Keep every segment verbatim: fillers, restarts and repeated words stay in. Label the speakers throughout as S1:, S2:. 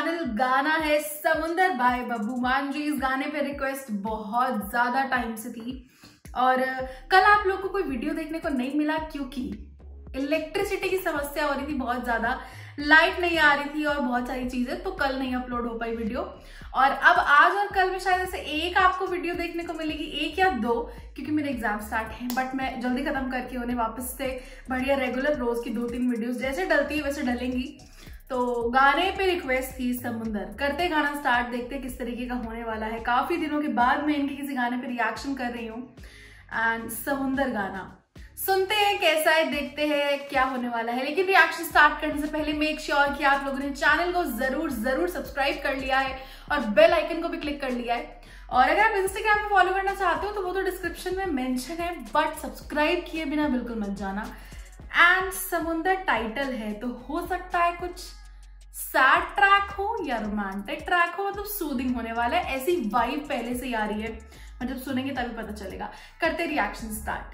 S1: Channel गाना है समुंदर बाय बब्बू मान जी। इस गाने पे रिक्वेस्ट बहुत ज्यादा टाइम से थी और कल आप लोग को कोई वीडियो देखने को नहीं मिला क्योंकि इलेक्ट्रिसिटी की समस्या हो रही थी, बहुत ज्यादा लाइट नहीं आ रही थी और बहुत सारी चीजें, तो कल नहीं अपलोड हो पाई वीडियो। और अब आज और कल में शायद ऐसे एक आपको वीडियो देखने को मिलेगी, एक या दो, क्योंकि मेरे एग्जाम स्टार्ट हैं। बट मैं जल्दी खत्म करके उन्हें वापस से बढ़िया रेगुलर रोज की दो तीन वीडियोस जैसे डलती है वैसे डलेंगी। तो गाने पे रिक्वेस्ट थी समुंदर, करते गाना स्टार्ट, देखते किस तरीके का होने वाला है। काफी दिनों के बाद मैं इनके किसी गाने पे रिएक्शन कर रही हूँ एंड समुंदर गाना सुनते हैं कैसा है, देखते हैं क्या होने वाला है। लेकिन रिएक्शन स्टार्ट करने से पहले मेक श्योर कि आप लोगों ने चैनल को जरूर जरूर सब्सक्राइब कर लिया है और बेल आइकन को भी क्लिक कर लिया है। और अगर आप इंस्टाग्राम पे फॉलो करना चाहते हो तो वो तो डिस्क्रिप्शन में मेंशन है, बट सब्सक्राइब किए बिना बिल्कुल मत जाना। एंड समुंदर टाइटल है तो हो सकता है कुछ सैड ट्रैक हो या रोमांटिक ट्रैक हो, मतलब सूदिंग होने वाला है, ऐसी वाइब पहले से ही आ रही है। मतलब सुनेंगे तभी पता चलेगा। करते रिएक्शन स्टार्ट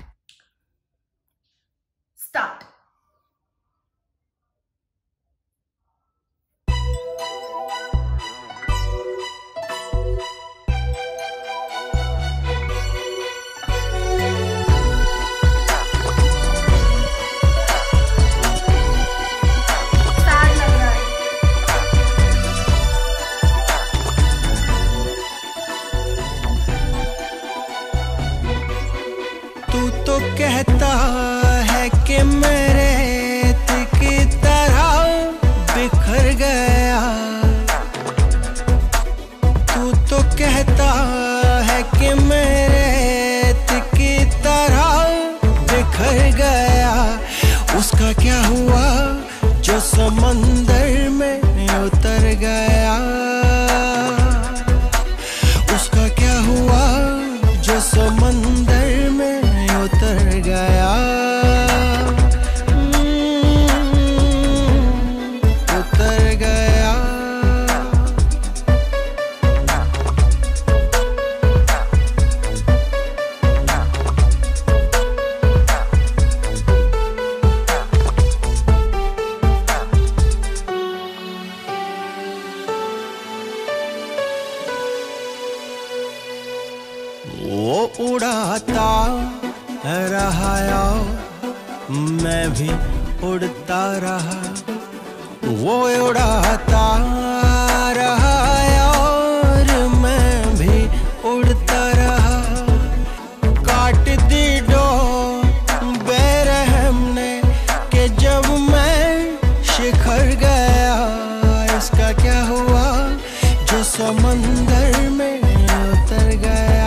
S1: स्टार्ट
S2: तू तो कहता है कि मेरे की तरह बिखर गया, तू तो कहता है कि मेरे की तरह बिखर गया। उसका क्या हुआ जो समंदर में उतर गया, उसका क्या हुआ जो समंदर में उतर गया, उतर गया। वो उड़ाता रहा मैं भी उड़ता रहा, वो उड़ाता रहा और मैं भी उड़ता रहा। काट दी डोर बेरहम ने कि जब मैं शिखर गया। इसका क्या हुआ जो समंदर में उतर गया,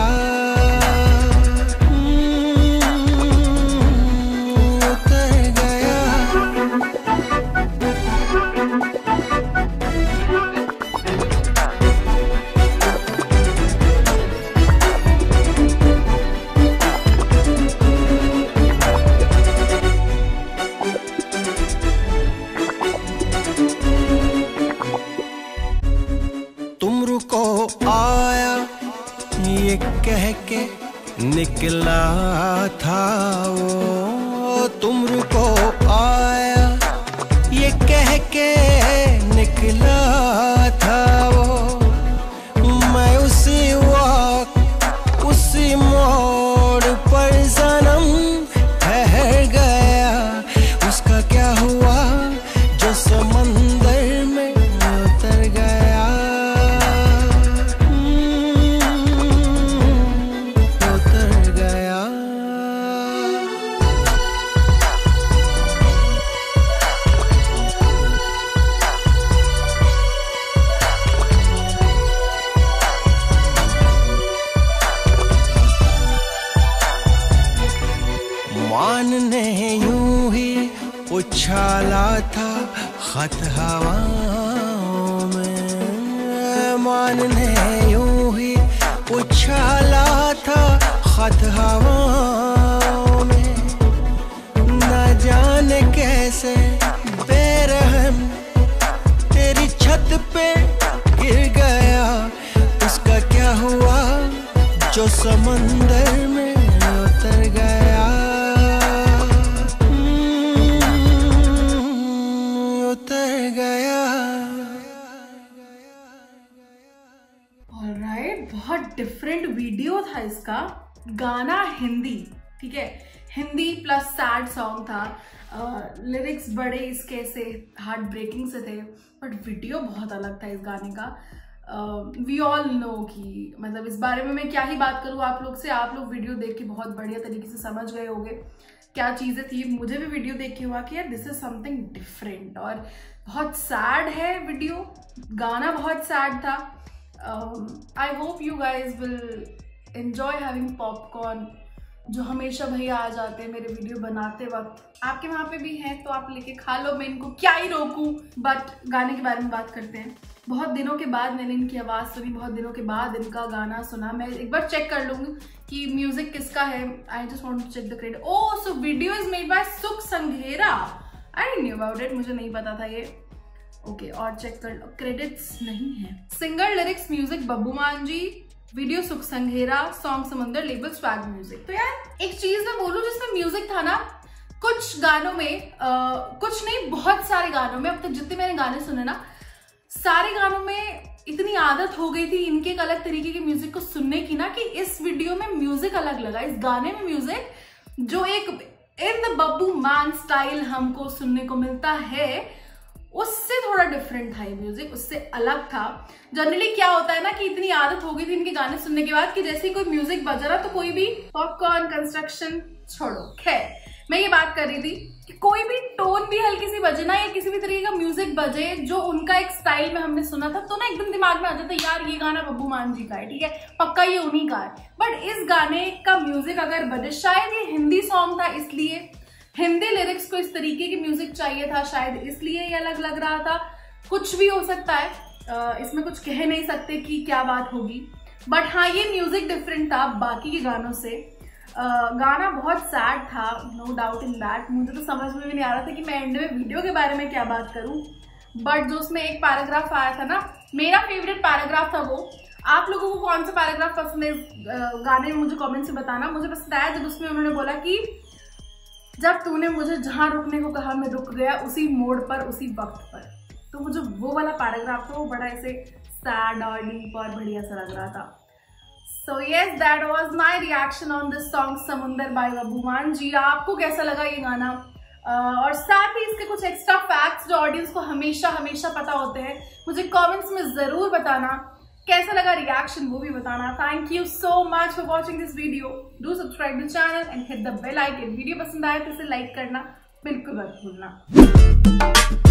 S2: तुम रुको आया ये कह के निकला था वो। तुम रुको आया ये कह के निकला था वो। मैं उसी वक्त उसी मोड़ पर सनम ठहर गया। उसका क्या हुआ जो समंदर में उतर गया, मान ने यूं ही उछाला था खत हवाओं में। मान ने यूं ही उछाला था खत हवाओं में। न जाने कैसे बेरहम तेरी छत पे गिर गया। उसका क्या हुआ जो समंदर में उतर गया, उतर गया।
S1: बहुत डिफरेंट वीडियो था इसका। गाना हिंदी, ठीक है, हिंदी प्लस सैड सॉन्ग था। लिरिक्स uh, बड़े इसके से हार्ट ब्रेकिंग से थे, बट वीडियो बहुत अलग था इस गाने का। वी ऑल नो कि मतलब इस बारे में मैं क्या ही बात करूँ आप लोग से। आप लोग वीडियो देख के बहुत बढ़िया तरीके से समझ गए होंगे क्या चीज़ें थी। मुझे भी वीडियो देख के हुआ कि यार दिस इज समथिंग डिफरेंट, और बहुत सैड है वीडियो, गाना बहुत सैड था। I hope you guys will enjoy having popcorn, जो हमेशा भैया आ जाते हैं मेरे वीडियो बनाते वक्त। आपके वहाँ पे भी हैं तो आप लेके खा लो, मैं इनको क्या ही रोकूं। बट गाने के बारे में बात करते हैं। बहुत दिनों के बाद मैंने इनकी आवाज़ सुनी, बहुत दिनों के बाद इनका गाना सुना। मैं एक बार चेक कर लूँगी कि म्यूजिक किसका है। I just want to check the credit. Oh, so video is made by Sukh Sanghera. I knew about it, मुझे नहीं पता था ये। ओके okay, और चेक कर लो, क्रेडिट्स नहीं है। Singer, lyrics, music Babbu Maan ji, video Sukh Sanghera, song Samundar, label Swag Music. तो यार एक चीज मैं बोलूं, जिसमें म्यूजिक था ना, कुछ गानों में आ, कुछ नहीं बहुत सारे गानों में, अब तक जितने मैंने गाने सुने ना, सारे गानों में इतनी आदत हो गई थी इनके एक अलग तरीके के म्यूजिक को सुनने की ना, कि इस वीडियो में म्यूजिक अलग लगा। इस गाने में म्यूजिक जो एक इन द बब्बू मान स्टाइल हमको सुनने को मिलता है, उससे थोड़ा डिफरेंट था ये म्यूजिक, उससे अलग था। जनरली क्या होता है ना कि इतनी आदत हो गई थी इनके गाने सुनने के बाद कि जैसे ही कोई म्यूजिक बज रहा तो कोई भी पॉपकॉर्न कंस्ट्रक्शन छोड़ो। खैर, मैं ये बात कर रही थी कि कोई भी टोन भी हल्की सी बजे ना, या किसी भी तरीके का म्यूजिक बजे जो उनका एक स्टाइल में हमने सुना था, तो ना एकदम दिमाग में आ जाता है यार ये गाना बब्बू मान जी का है, ठीक है, पक्का ये उन्हीं का है। बट इस गाने का म्यूजिक अगर बजे, शायद ये हिंदी सॉन्ग था इसलिए, हिंदी लिरिक्स को इस तरीके की म्यूजिक चाहिए था, शायद इसलिए ये अलग लग रहा था। कुछ भी हो सकता है, इसमें कुछ कह नहीं सकते कि क्या बात होगी। बट हाँ, ये म्यूजिक डिफरेंट था बाकी के गानों से। गाना बहुत सैड था, नो डाउट इन दैट। मुझे तो समझ में भी नहीं आ रहा था कि मैं एंड में वीडियो के बारे में क्या बात करूं। बट जो उसमें एक पैराग्राफ आया था ना, मेरा फेवरेट पैराग्राफ था वो। आप लोगों को कौन सा पैराग्राफ पसंद है गाने में मुझे कमेंट से बताना। मुझे पसंद आया जब उसमें उन्होंने बोला कि जब तूने मुझे जहां रुकने को कहा मैं रुक गया, उसी मोड़ पर उसी वक्त पर। तो मुझे वो वाला पैराग्राफ था, वो बड़ा ऐसे सैड और डीप और बढ़िया सा लग रहा था। So yes, that was my reaction on this song Samundar by Babbu Maan ji. आपको कैसा लगा ये गाना? uh, और साथ ही इसके कुछ एक्स्ट्रा फैक्ट्स जो ऑडियंस को हमेशा हमेशा पता होते हैं, मुझे कमेंट्स में जरूर बताना। कैसा लगा रिएक्शन वो भी बताना। Thank you so much for watching this video. Do subscribe the channel and hit the bell icon. Video पसंद आए तो इसे लाइक करना बिल्कुल मत भूलना।